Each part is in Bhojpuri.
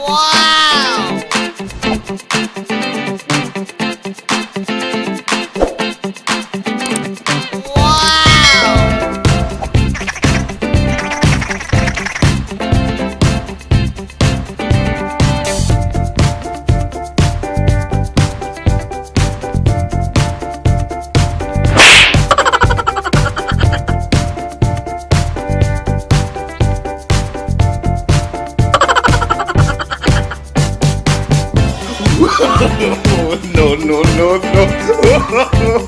No, no, no, no.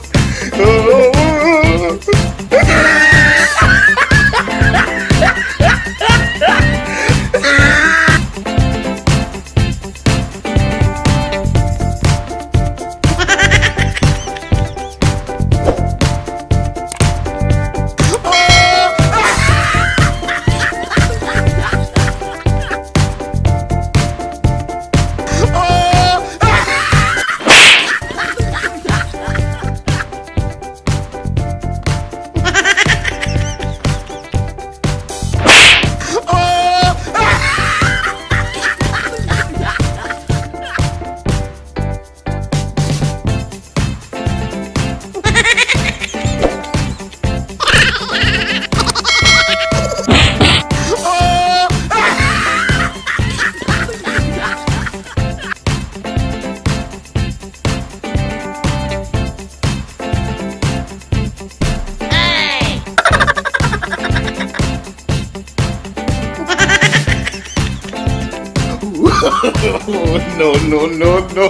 No, no, no, no.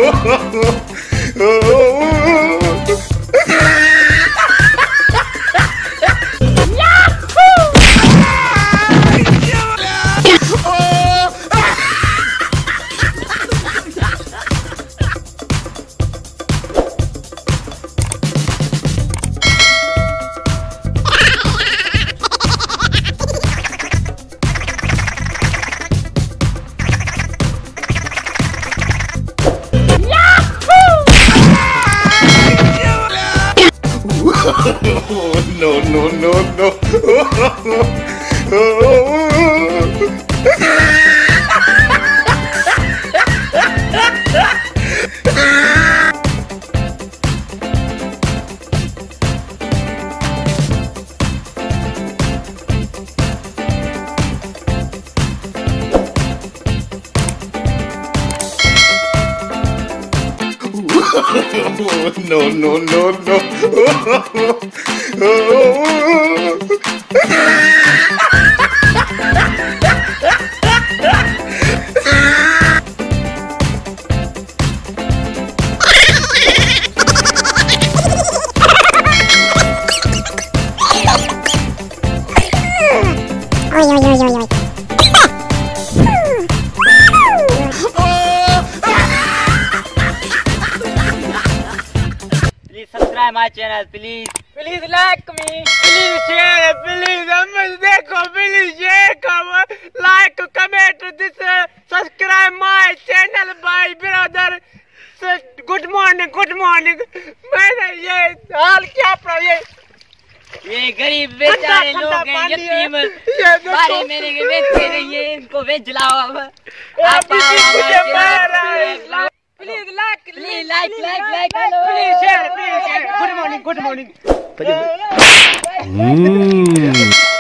No, no, no, no. No, no, no, no. Please subscribe my channel, please. Please like me. Please share. Please, please share, like, comment this, subscribe my channel, my brother. Good morning, good morning. मैंने ये हाल क्या ये गरीब बेचारे लोग हैं, यतीम बारे मेरे के बेचे नहीं है, इनको बेच लाओ अब। आप Please like, hello. Please share, please share. Good morning, good morning.